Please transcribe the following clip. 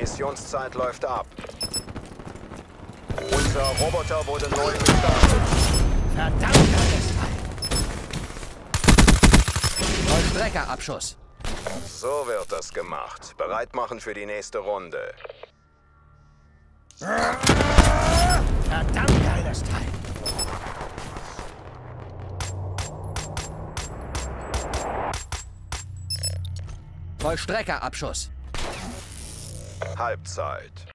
Missionszeit läuft ab. Unser Roboter wurde neu gestartet. Verdammt, geiles Teil! Vollstreckerabschuss. So wird das gemacht. Bereit machen für die nächste Runde. Verdammt, geiles Teil! Vollstreckerabschuss. Halbzeit.